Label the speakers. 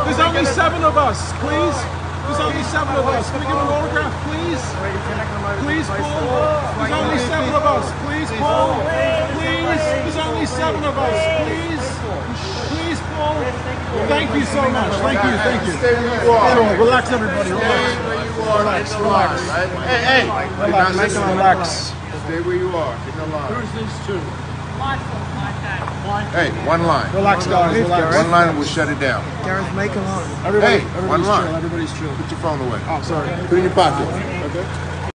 Speaker 1: There's only 7 of us, please. There's only 7 of us. Can we give an autograph, please? Please, Paul. There's only 7 of us. Please, Paul. Please. There's only 7 of us. Please. Please, Paul. Thank you so much. Thank you. Thank you.
Speaker 2: Stay where you are.
Speaker 1: Sure. Relax, everybody. Relax.
Speaker 2: Stay where you are.
Speaker 1: Relax.
Speaker 2: In the line, right? Hey.
Speaker 1: Relax. Make them relax.
Speaker 2: Stay where you are. In the line.
Speaker 1: Who's these 2?
Speaker 2: Hey, one line.
Speaker 1: Relax, guys. Relax.
Speaker 2: One line will shut it down.
Speaker 3: Gareth, make a line.
Speaker 1: Everybody,
Speaker 2: Hey,
Speaker 1: everybody's
Speaker 2: one line.
Speaker 1: chill. Everybody's chill.
Speaker 2: Put your phone away.
Speaker 1: Oh, sorry.
Speaker 2: Put it in your pocket. Okay.